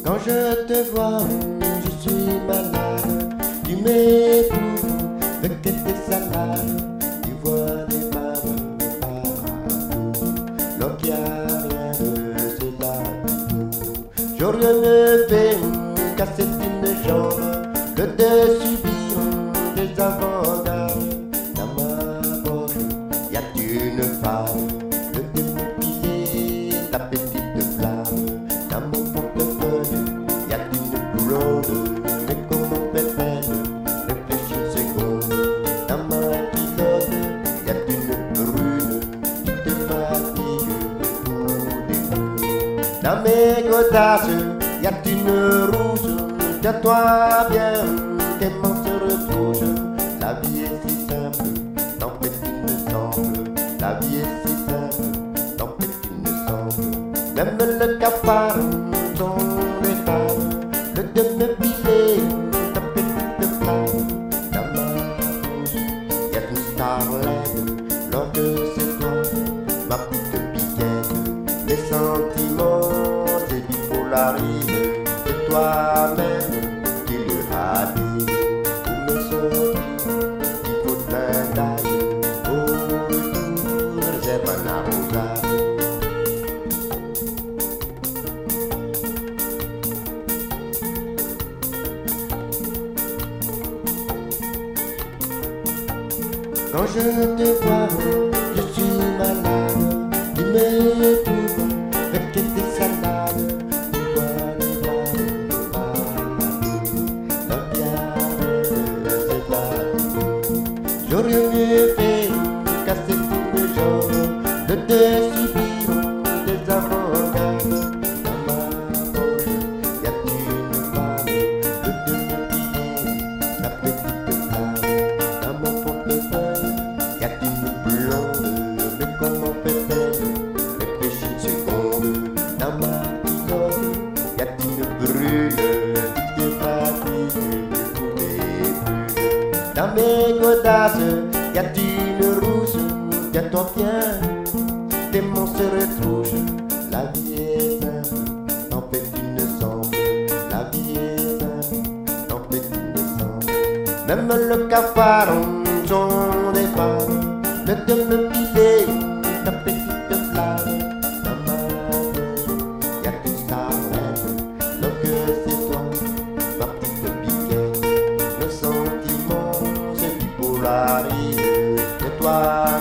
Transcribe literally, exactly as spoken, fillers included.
Quand je te vois, je suis malade. Tu m'éprouves avec tes salades. Tu vois des femmes partout. Donc y'a rien de cela du tout. J'aurais mieux fait casser une jambe que de subir des avantages. Dans ma poche, y'a une femme. Le démobile, ta petite flamme. Dans mon portefeuille, y'a une blonde. Mais comment fait-elle? Réfléchis une seconde. Dans ma pilote, y'a une brune. Tu te fatigues pour des coups. Dans mes godasses, y'a une rouge. Tiens-toi bien, tes mains se retroussent. La vie est si simple, tant que tu me sembles. La vie est si simple, tant que tu me sembles. Même le cafard sont des femmes. Le demi-filet, ta petite flamme. Dans ma bouche, y'a une starlette. Lors de c'est toi, ma petite piquette. Les sentiments, c'est bipolarisé. C'est toi-même qui le habite. Pour me sortir, il faut un d'âge. Au retour, réserve un arrosage. Quand je te vois, je suis malade. Tu m'éprouves avec tes salades. Tu vois les femmes partout. La pierre, c'est pas tout. J'aurais mieux fait casser une jambe de te subir des avantages. Dans ma poche, y'a une femme. De te me piller la petite flamme. Dans mon portefeuille, y'a une blonde. Mais comment fait-elle? Réfléchis une seconde. Dans ma pilote, y'a une brune. Tu te fatigues pour les brunes. Dans mes godasses, y'a une rousse. Tiens-toi bien, tes mains se retroussent. La vie est simple, t'en fais une semble. La vie est simple, t'en fais une semble. Même le cafard sont des femmes. Ne te me piler ta petite flamme. Dans ma bouche, y'a une starlette. Donc c'est toi, ma petite piquette. Le sentiment, c'est bipolarisé. C'est toi